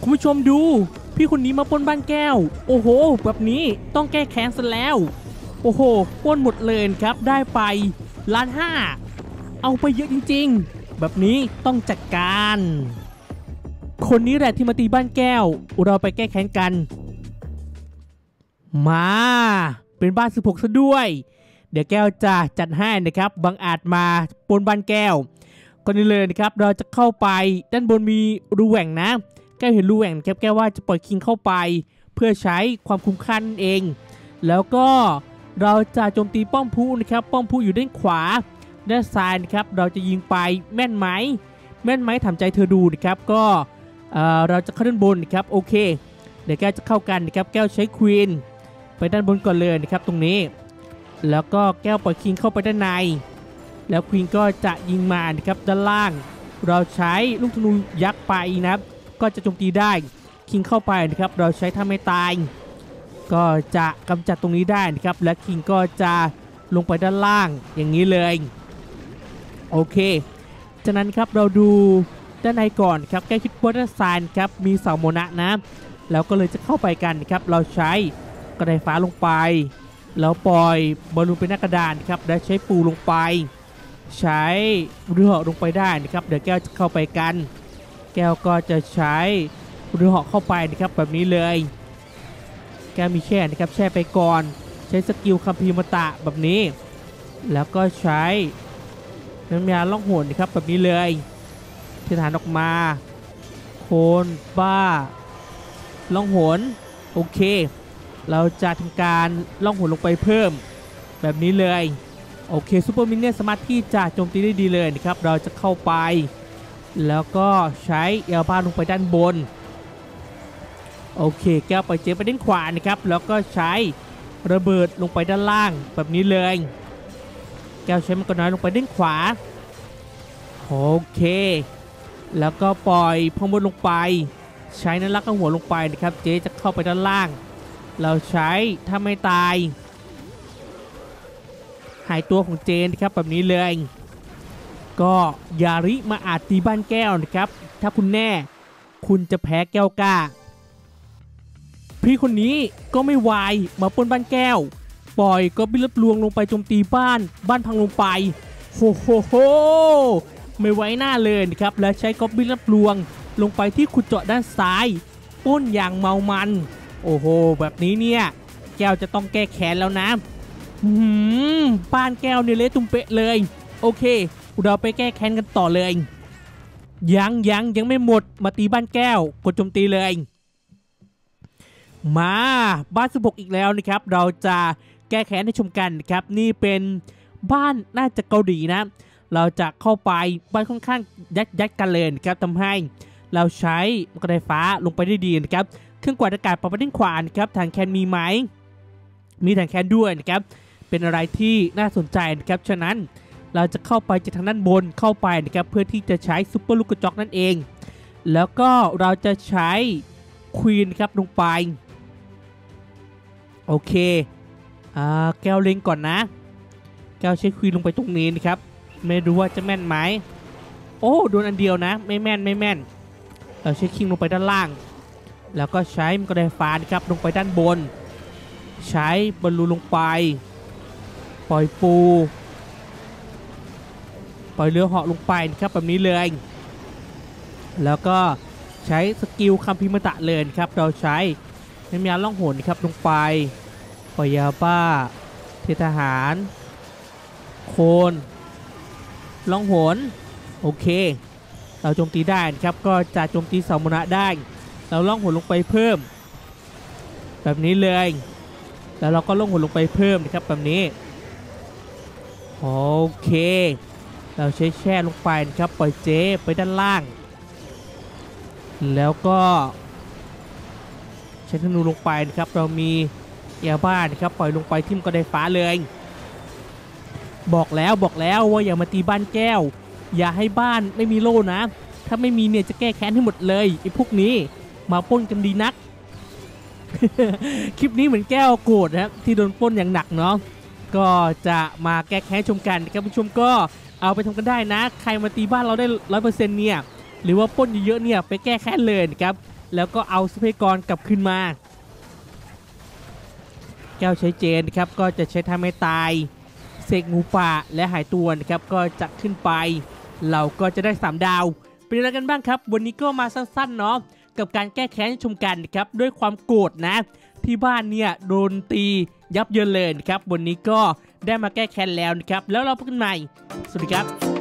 คุณผู้ชมดูพี่คนนี้มาปล้นบ้านแก้วโอ้โหแบบนี้ต้องแก้แค้นซะแล้วโอ้โหปล้นหมดเลยครับได้ไป1,500,000เอาไปเยอะจริงๆแบบนี้ต้องจัดการคนนี้แหละที่มาตีบ้านแก้วเราไปแก้แค้นกันมาเป็นบ้าน16ซะด้วยเดี๋ยวแก้วจะจัดให้นะครับบังอาจมาปล้นบ้านแก้วก็นี่เลยนะครับเราจะเข้าไปด้านบนมีรูแหว่งนะแก้วเห็นรูแหว่งครับแก้วว่าจะปล่อยคิงเข้าไปเพื่อใช้ความคุ้มค่านั่นเองแล้วก็เราจะโจมตีป้อมพุนะครับป้อมพุอยู่ด้านขวาด้านซ้ายนะครับเราจะยิงไปแม่นไหมถามใจเธอดูนะครับก็เราจะเข้าด้านบนนะครับโอเคเดี๋ยวแก้วจะเข้ากันนะครับแก้วใช้ควีนไปด้านบนก่อนเลยนะครับตรงนี้แล้วก็แก้วปล่อยคิงเข้าไปด้านในแล้วควีนก็จะยิงมานะครับด้านล่างเราใช้ลูกธนูยักษ์ไปนะครับก็จะโจมตีได้คิงเข้าไปนะครับเราใช้ถ้าไม่ตายก็จะกำจัดตรงนี้ได้นะครับและคิงก็จะลงไปด้านล่างอย่างนี้เลยโอเคจากนั้นครับเราดูด้านในก่อนครับแก้คิดว่าด้านซ้ายครับมีเสาโมนะนะแล้วก็เลยจะเข้าไปกันครับเราใช้กระไดฟ้าลงไปแล้วปล่อยบอลลูนเป็นหน้ากระดานครับและใช้ปูลงไปใช้เรือเหาะลงไปได้นะครับเดี๋ยวแก้วจะเข้าไปกันแก้วก็จะใช้เรือเหาะเข้าไปนะครับแบบนี้เลยแก้วมีแช่นะครับแช่ไปก่อนใช้สกิลคัมภีร์มตะแบบนี้แล้วก็ใช้น้ำยาล่องหนนะครับแบบนี้เลยเทฐานออกมาโคนบ้าล่องหนโอเคเราจะทำการล่องหนลงไปเพิ่มแบบนี้เลยโอเคซูเปอร์มินเนี่ยสามารถที่จะโจมตีได้ดีเลยนะครับเราจะเข้าไปแล้วก็ใช้เอลบ้าลงไปด้านบนโอเคแก้วปล่อยเจไปด้านขวานะครับแล้วก็ใช้ระเบิดลงไปด้านล่างแบบนี้เลยแก้วใช้มังกรน้อยลงไปด้านขวาโอเคแล้วก็ปล่อยพงบนลงไปใช้นั้นลักหัวลงไปนะครับเจจะเข้าไปด้านล่างเราใช้ถ้าไม่ตายหายตัวของเจนนะครับแบบนี้เลยก็ยาริมาอาจตีบ้านแก้วนะครับถ้าคุณแน่คุณจะแพ้แก้วกล้าพี่คนนี้ก็ไม่วายมาปล้นบ้านแก้วปล่อยก็บิลลวงลงไปโจมตีบ้านพังลงไปโฮไม่ไว้หน้าเลยนะครับและใช้ก็บิลลวงลงไปที่ขุดเจาะด้านซ้ายปล้นอย่างเมามันโอ้โหแบบนี้เนี่ยแก้วจะต้องแก้แค้นแล้วนะบ้านแก้วเนี่ยเละตุ้มเป๊ะเลยโอเคเราไปแก้แค้นกันต่อเลยยังไม่หมดมาตีบ้านแก้วกดโจมตีเลยมาบ้าน16อีกแล้วนะครับเราจะแก้แค้นให้ชมกันครับนี่เป็นบ้านน่าจะเกาหลีนะเราจะเข้าไปบ้านค่อนข้างยัดกันเลยนะครับทำให้เราใช้กระไดฟ้าลงไปได้ดีนะครับเครื่องกวาดอากาศปรับไปด้านขวานะครับถังแคนมีไหมมีถังแคนด้วยนะครับเป็นอะไรที่น่าสนใจนะครับฉะนั้นเราจะเข้าไปจากทางด้านบนเข้าไปนะครับเพื่อที่จะใช้ซุปเปอร์ลูกกระจอกนั่นเองแล้วก็เราจะใช้ควีนครับลงไปโอเคแก้วเล็งก่อนนะแก้วใช้ควีนลงไปตรงนี้นะครับไม่รู้ว่าจะแม่นไหมโอ้โดนอันเดียวนะไม่แม่นเราใช้คิงลงไปด้านล่างแล้วก็ใช้มังกรฟ้านะครับลงไปด้านบนใช้บอลลูนลงไปปล่อยปูปล่อยเรือเหาะลงไปนะครับแบบนี้เลยแล้วก็ใช้สกิลคัมภีร์มตะเลยครับเราใช้น้ำยาล่องหนครับลงไปปล่อยยาบ้าเททหารโคนล่องหนโอเคเราโจมตีได้นะครับก็จะโจมตีเสาโมนะได้เราล่องหนลงไปเพิ่มแบบนี้เลยแล้วเราก็ล่องหนลงไปเพิ่มนะครับแบบนี้โอเคเราใช้แช่ลงไปนะครับปล่อยเจไปด้านล่างแล้วก็ใช้ธนูลงไปนะครับเรามีเอลบ้านะครับปล่อยลงไปทิ่มกระไดฟ้าเลยบอกแล้วว่าอย่ามาตีบ้านแก้วอย่าให้บ้านไม่มีโล่นะถ้าไม่มีเนี่ยจะแก้แค้นให้หมดเลยไอ้พวกนี้มาปล้นกันดีนัก คลิปนี้เหมือนแก้วโกรธนะครับที่โดนปล้นอย่างหนักเนาะก็จะมาแก้แค้นชมกันครับผู้ชมก็เอาไปทำกันได้นะใครมาตีบ้านเราได้100%เนี่ยหรือว่าปล้นเยอะๆเนี่ยไปแก้แค้นเลยนะครับแล้วก็เอาทรัพยากรกลับขึ้นมาแก้วใช้เจนนะครับก็จะใช้ทำให้ตายเสกงูป่าและหายตัวนะครับก็จะขึ้นไปเราก็จะได้3ดาวเป็นอะไรกันบ้างครับวันนี้ก็มาสั้นๆเนาะกับการแก้แค้นชมกันนะครับด้วยความโกรธนะที่บ้านเนี่ยโดนตียับเยินเลยนะครับวันนี้ก็ได้มาแก้แค้นแล้วนะครับแล้วเราพบกันใหม่สวัสดีครับ